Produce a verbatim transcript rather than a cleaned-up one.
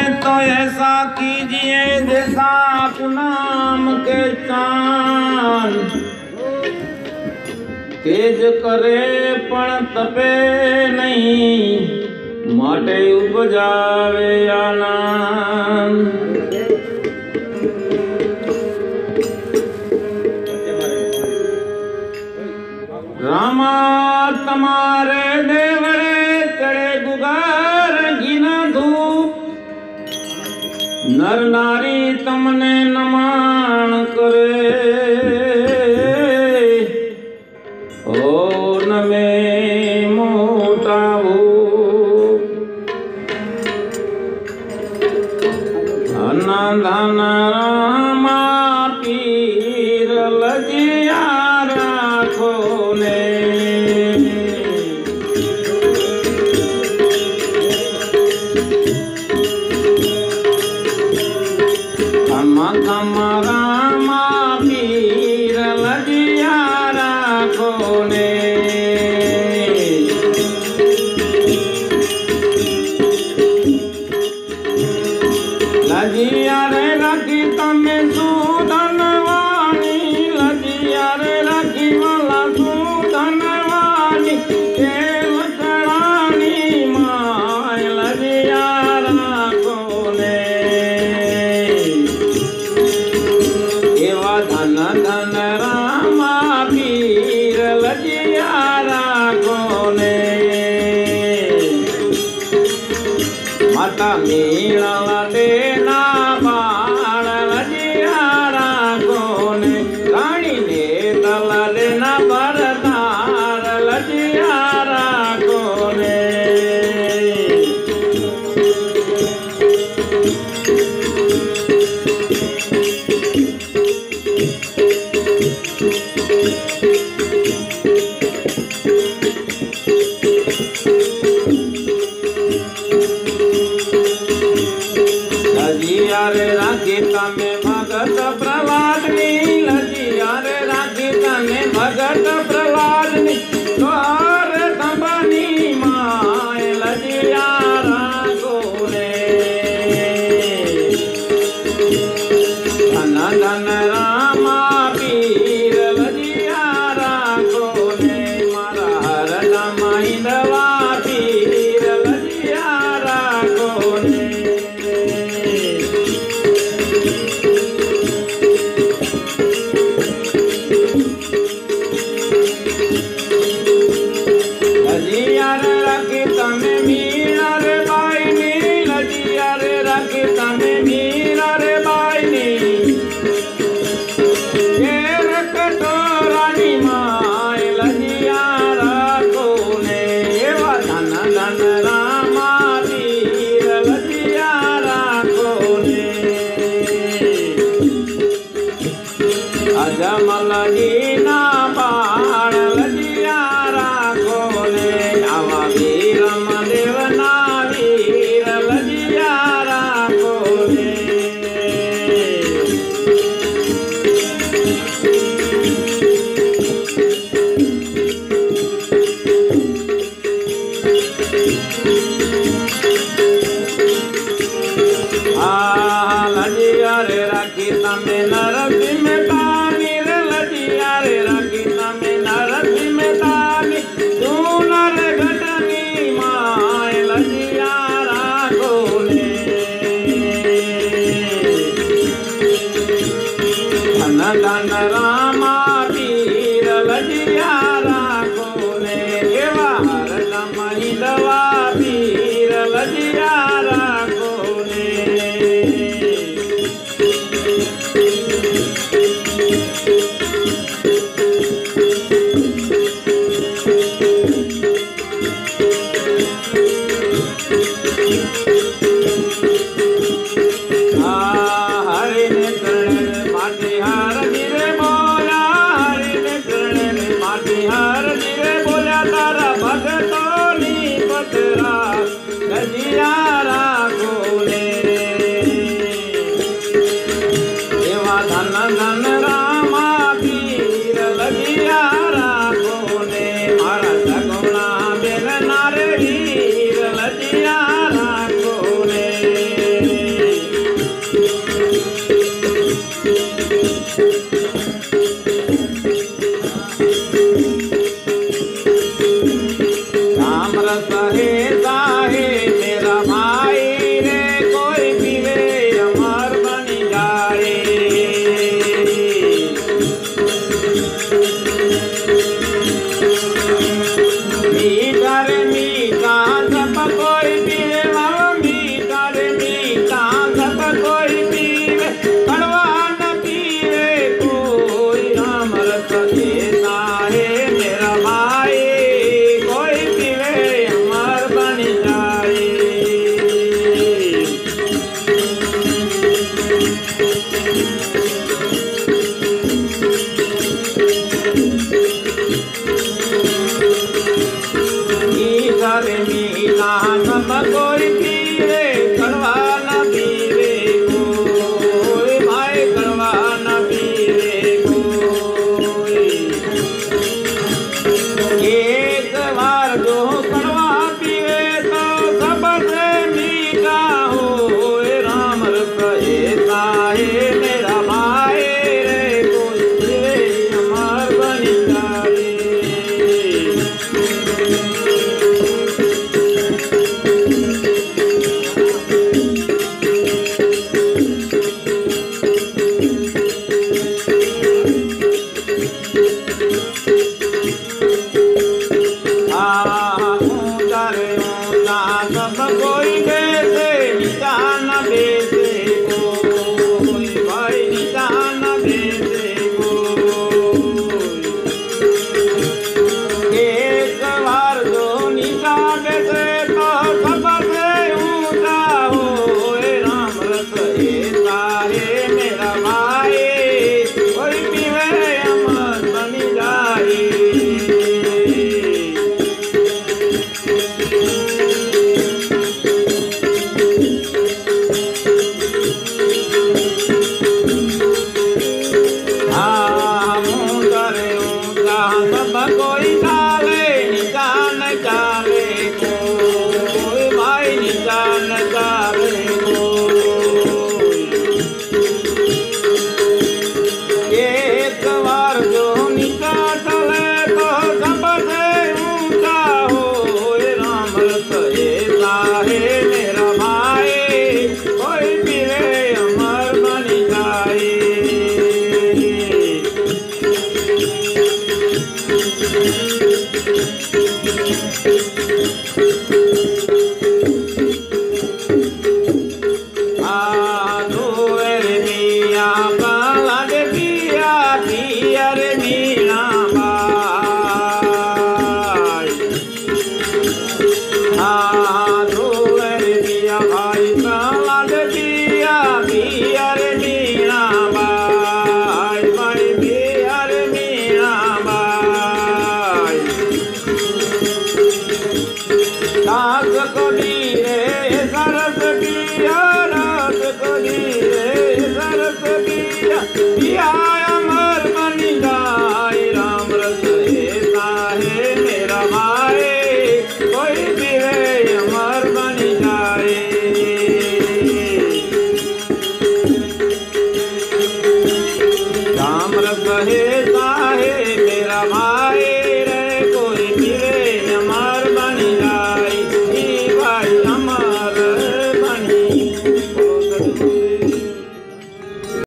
तो ऐसा कीजिए जैसा पूनम के चांद, तेज करे पण तपे नहीं, माटे उपजावे आनंद। रामा तमारे देवरे चढ़े गुगार घीना धूप, नर नारी तमने नमान करे। ओ नमे मोटा भूप, धना धना रामा पीर लजिया राखो ने। खमा खमा रामा पीर लजिया राखो ने। लजिया रे रखी तमे सुधनवानी, लजिया रे रखी वाला सुधनवानी, तेल चढ़ानी माय लजिया राखो ने। एवा धन धन रामा पीर लजिया राखो ने। माता मीणा देना बाण लजिया राखो ने। रानी ने तल लेना बरदार लजिया राखो ने। लजिया रे राखी तमे भगत प्रहलादनी, लजिया रे राखी तमे भगत प्रहलादनी, तोहर तंबनी माय लजिया राखो ने। धन धन रामा पीर लजिया राखो ने। मारा हर माइंदवा पीर लजिया राखो ने। लजिया रे रखी तमे मीणा रे बाईनी, लजिया रे रखी तमे मीणा रे बाईनी, केर कटोरानी माय लजिया राखो ने। एवा धन धन रामा पीर लजिया राखो ने। अजमल जीना बाण लजिया राखो ने। आवा वीरम देवना वीर लजिया राखो भाई